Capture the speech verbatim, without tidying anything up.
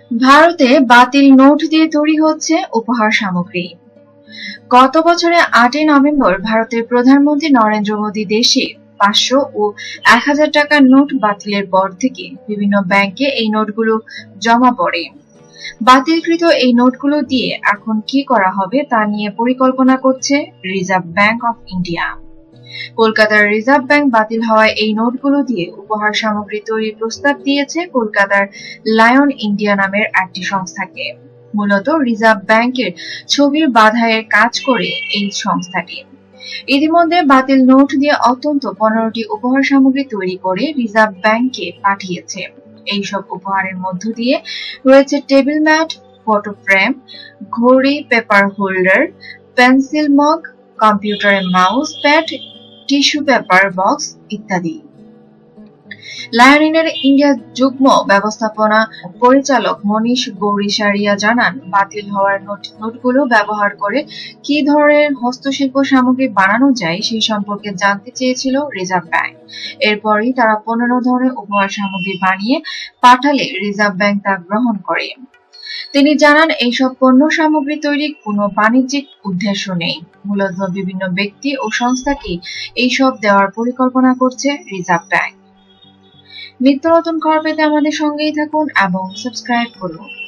ভারতে বাতিল নোট দিয়ে তৈরি হচ্ছে উপহার সামগ্রী। গত বছরের আটই নভেম্বর ভারতের প্রধানমন্ত্রী নরেন্দ্র মোদী দেশে পাঁচশো ও এক হাজার টাকার নোট বাতিলের পর থেকে বিভিন্ন ব্যাংকে এই নোটগুলো জমা পড়ে। বাতিলকৃত এই নোটগুলো দিয়ে এখন কি করা হবে তা নিয়ে পরিকল্পনা করছে রিজার্ভ ব্যাংক অফ ইন্ডিয়া। কলকাতার রিজার্ভ ব্যাংক বাতিল হওয়ায় এই নোটগুলো দিয়ে উপহার সামগ্রী তৈরির প্রস্তাব দিয়েছে কলকাতার লায়ন ইন্ডিয়া নামের একটি সংস্থাকে। মূলত রিজার্ভ ব্যাংকের ছবির বাধাইয়ের কাজ করে এই সংস্থাটি। ইতিমধ্যে বাতিল নোট দিয়ে অত্যন্ত পনেরোটি উপহার সামগ্রী তৈরি করে রিজার্ভ ব্যাংকে পাঠিয়েছে। এইসব উপহারের মধ্য দিয়ে রয়েছে টেবিল ম্যাট, ফটো ফ্রেম, ঘড়ি, পেপার হোল্ডার, পেন্সিল মগ, কম্পিউটারের mouse pad, tissue paper box ইত্যাদি। লায়ন ইন্ডিয়ার যুগ্ম ব্যবস্থাপনা পরিচালক মনীষ গৌরীশারিয়া জানান, বাতিল হওয়ার নোটগুলো ব্যবহার করে কি ধরনের হস্তশিল্প সামগ্রী বানানো যায় সেই সম্পর্কে জানতে চেয়েছিল রিজার্ভ ব্যাংক। এরপরই তারা পনেরো ধরনের উপহার সামগ্রী বানিয়ে পাঠালে রিজার্ভ ব্যাংক তা গ্রহণ করে। তিনি জানান, এইসব পণ্য সামগ্রী তৈরি কোনো বাণিজ্যিক উদ্দেশ্য নেই, মূলত বিভিন্ন ব্যক্তি ও সংস্থাকে এইসব দেওয়ার পরিকল্পনা করছে রিজার্ভ ব্যাংক। নিত্য নতুন খবর পেতে আমাদের সঙ্গেই থাকুন এবং সাবস্ক্রাইব করুন।